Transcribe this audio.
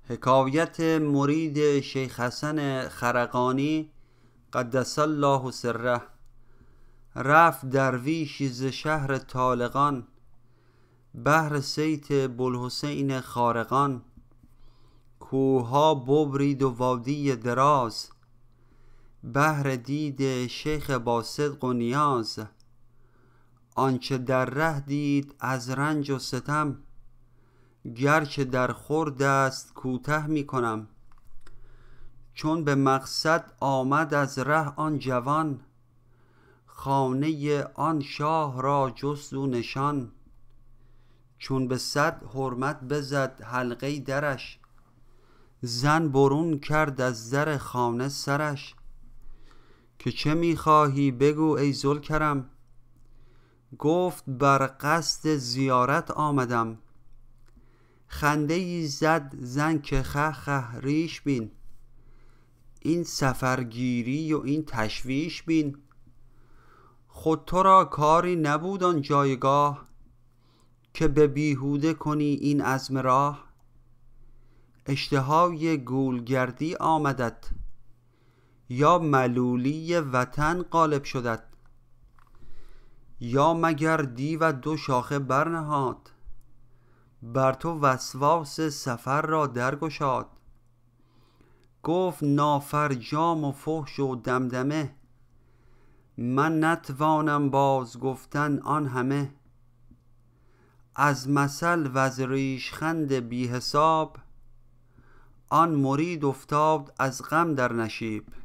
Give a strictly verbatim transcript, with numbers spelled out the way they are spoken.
حکایت مرید شیخ حسن خرقانی قدس الله سره. رفت درویشی ز شهر طالقان، بهر صیت بوالحسین خارقان. کوها ببرید و وادی دراز، بهر دید شیخ با صدق و نیاز. آنچه در ره دید از رنج و ستم، گرچه در خورد است کوته می کنم. چون به مقصد آمد از ره آن جوان، خانه آن شاه را جست او نشان. چون به صد حرمت بزد حلقه درش، زن برون کرد از در خانه سرش. که چه می خواهی بگو ای ذوالکرم، گفت بر قصد زیارت آمدم. خنده ای زد زن که خه خه ریش بین، این سفرگیری و این تشویش بین. خود تو را کاری نبود آن جایگاه، که به بیهوده کنی این عزم راه. اشتهای گولگردی آمدت، یا ملولی وطن غالب شدت. یا مگر دیو دو شاخه برنهاد، بر تو وسواس سفر را درگشاد. گفت نافرجام و فحش و دمدمه، من نتوانم باز گفتن آن همه. از مثل وز ریشخند بی حساب، آن مرید افتاد از غم در نشیب.